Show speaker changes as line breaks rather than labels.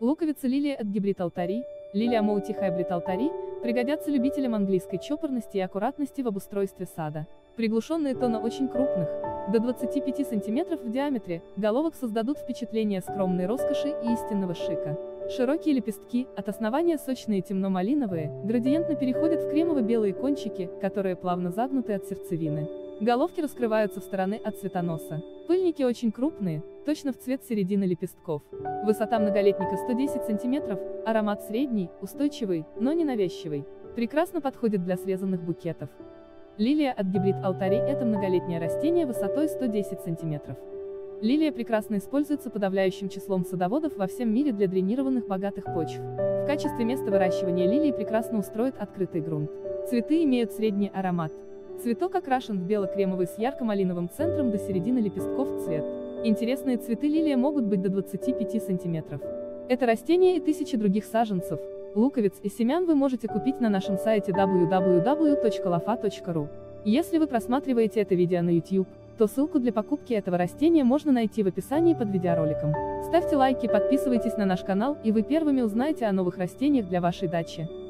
Луковица лилия от гибрид алтари, лилия Моути хайбрид алтари, пригодятся любителям английской чопорности и аккуратности в обустройстве сада. Приглушенные тона очень крупных, до 25 см в диаметре, головок создадут впечатление скромной роскоши и истинного шика. Широкие лепестки, от основания сочные темно-малиновые, градиентно переходят в кремово-белые кончики, которые плавно загнуты от сердцевины. Головки раскрываются в стороны от цветоноса. Пыльники очень крупные, точно в цвет середины лепестков. Высота многолетника 110 см, аромат средний, устойчивый, но не навязчивый. Прекрасно подходит для срезанных букетов. Лилия от гибрид алтари – это многолетнее растение высотой 110 см. Лилия прекрасно используется подавляющим числом садоводов во всем мире для дренированных богатых почв. В качестве места выращивания лилии прекрасно устроит открытый грунт. Цветы имеют средний аромат. Цветок окрашен в бело-кремовый с ярко-малиновым центром до середины лепестков цвет. Интересные цветы лилия могут быть до 25 см. Это растение и тысячи других саженцев, луковиц и семян вы можете купить на нашем сайте www.lofa.ru. Если вы просматриваете это видео на YouTube, то ссылку для покупки этого растения можно найти в описании под видеороликом. Ставьте лайки, подписывайтесь на наш канал, и вы первыми узнаете о новых растениях для вашей дачи.